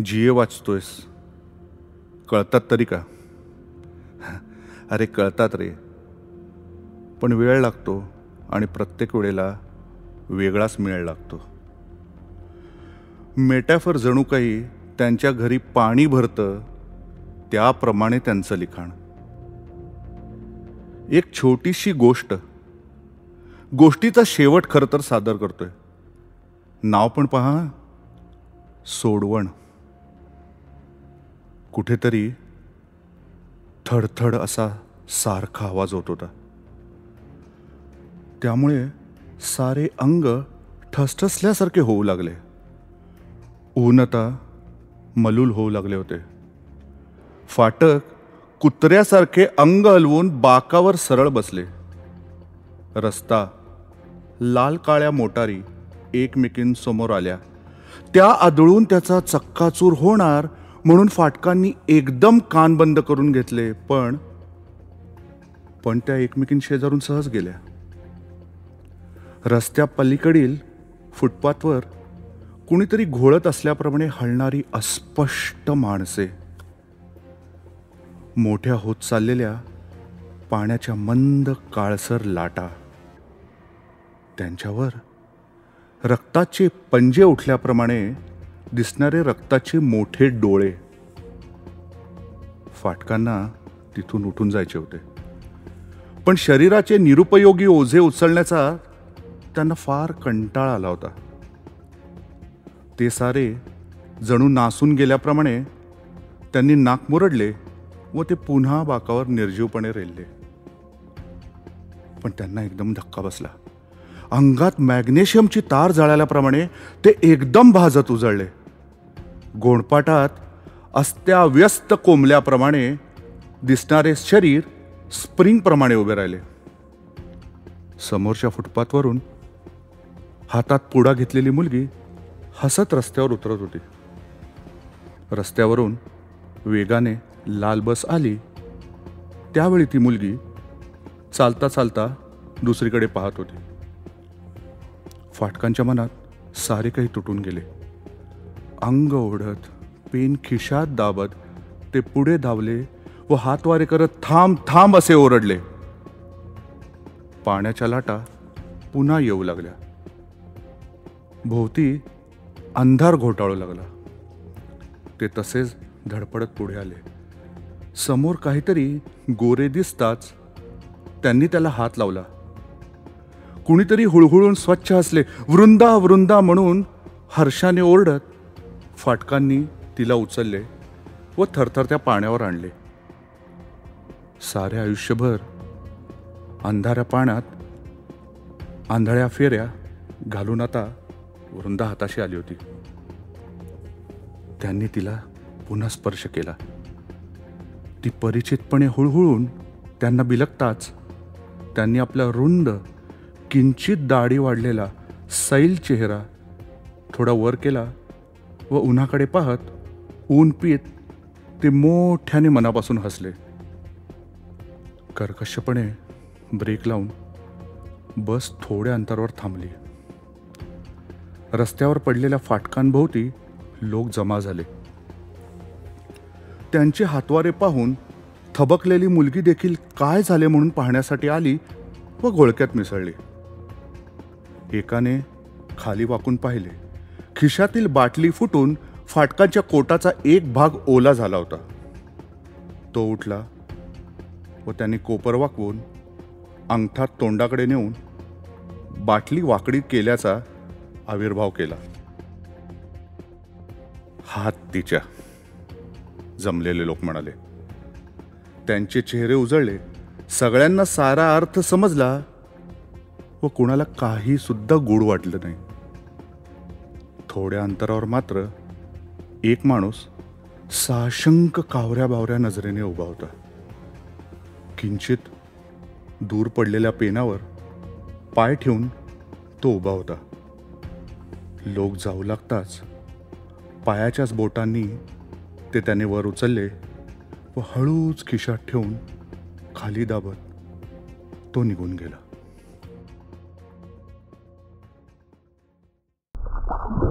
GA वाचतोयस, कळतात तरी का? अरे कळतात रे, पण वेळ लागतो आणि प्रत्येक वेळेला वेगळाच मेळ लागतो. मेटॅफर जणू काही त्यांच्या घरी पाणी भरतं त्याप्रमाणे त्यांचं लिखाण. एक छोटीशी गोष्टीचा शेवट खरं तर सादर करतोय. नाव पण पहा, सोडवण. कुठेतरी थडथड असा सारखा आवाज होत होता. त्यामुळे सारे अंग ठसठसल्यासारखे होऊ लागले. ऊन आता मलूल होऊ लागले होते. फाटक कुत्र्यासारखे अंग हलवून बाकावर सरळ बसले. रस्ता, लाल काळ्या मोटारी एकमेकींसमोर आल्या. त्या आदळून त्याचा चक्काचूर होणार म्हणून फाटकांनी एकदम कान बंद करून घेतले. पण त्या एकमेकींशेजारून सहज गेल्या. रस्त्या पलीकडील फुटपाथवर कुणीतरी घोळत असल्याप्रमाणे हलणारी अस्पष्ट माणसे, मोठ्या होत चाललेल्या पाण्याच्या मंद काळसर लाटा, त्यांच्यावर रक्ताचे पंजे उठल्याप्रमाणे दिसणारे रक्ताचे मोठे डोळे. फाटकांना तिथून उठून जायचे होते, पण शरीराचे निरुपयोगी ओझे उचलण्याचा त्यांना फार कंटाळा आला होता. ते सारे जणू नासून गेल्याप्रमाणे त्यांनी नाक मुरडले व ते पुन्हा बाकावर निर्जीवपणे रेलले. पण त्यांना एकदम धक्का बसला. अंगात मॅग्नेशियमची तार जळाल्याप्रमाणे ते एकदम भाजत उजळले. गोणपाटात अस्त्याव्यस्त कोंबल्याप्रमाणे दिसणारे शरीर स्प्रिंगप्रमाणे उभे राहिले. समोरच्या फुटपाथवरून हातात पुडा घेतलेली मुलगी हसत रस्त्यावर उतरत होती. रस्त्यावरून वेगाने लाल बस आली. त्यावेळी ती मुलगी चालता चालता दुसरीकडे पाहत होती. फाटकांच्या मनात सारे काही तुटून गेले. अंग ओढत, पेन खिशात दाबत ते पुढे धावले व हातवारे करत थांब थांब असे ओरडले. पाण्याच्या लाटा पुन्हा येऊ लागल्या. भोवती अंधार घोटाळू लागला. ते तसेच धडपडत पुढे आले. समोर काहीतरी गोरे दिसताच त्यांनी त्याला हात लावला. कुणीतरी हुळहुळून स्वच्छ हसले. वृंदा वृंदा म्हणून हर्षाने ओरडत फाटकांनी तिला उचलले व थरथरत्या पाण्यावर आणले. सारे आयुष्यभर अंधाऱ्या पाण्यात आंधळ्या फेऱ्या घालून आता वृंदा हाताशी आली होती. त्यांनी तिला पुन्हा स्पर्श केला. ती परिचितपणे हुळहुळून त्यांना बिलगताच त्यांनी आपला रुंद, किंचित दाढी वाढलेला सैल चेहरा थोडा वर केला व उन्हाकडे पाहत ऊन पीत ते मोठ्याने मनापासून हसले. कर्कशपणे ब्रेक लावून बस थोड्या अंतरावर थांबली. रस्त्यावर पडलेल्या फाटकांभोवती लोक जमा झाले. त्यांचे हातवारे पाहून थबकलेली मुलगी देखील काय झाले म्हणून पाहण्यासाठी आली व घोळक्यात मिसळली. एकाने खाली वाकून पाहिले. खिशातील बाटली फुटून फाटकाच्या कोटाचा एक भाग ओला झाला होता. तो उठला व त्याने कोपर वाकवून अंगठा तोंडाकडे नेऊन बाटली वाकडी केल्याचा आविर्भाव केला. हात तिच्या, जमलेले लोक म्हणाले. त्यांचे चेहरे उजळले. सगळ्यांना सारा अर्थ समजला व कुणाला काही सुद्धा गूढ वाटलं नाही. थोड्या अंतरावर मात्र एक माणूस साशंक कावऱ्या बावऱ्या नजरेने उभा होता. किंचित दूर पडलेल्या पेनावर पाय ठेवून तो उभा होता. लोक जाऊ लागताच पायाच्याच बोटांनी ते त्याने वर उचलले व हळूच खिशात ठेवून खाली दाबत तो निघून गेला.